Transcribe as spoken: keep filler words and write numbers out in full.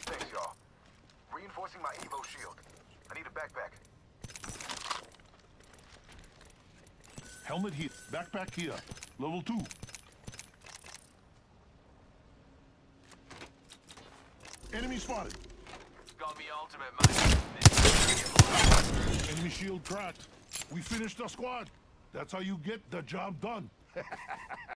Thanks, y'all. Reinforcing my Evo shield. I need a backpack. Helmet here. Backpack here. Level two. Enemy spotted. Got me ultimate, mate. Enemy shield cracked. We finished the squad. That's how you get the job done.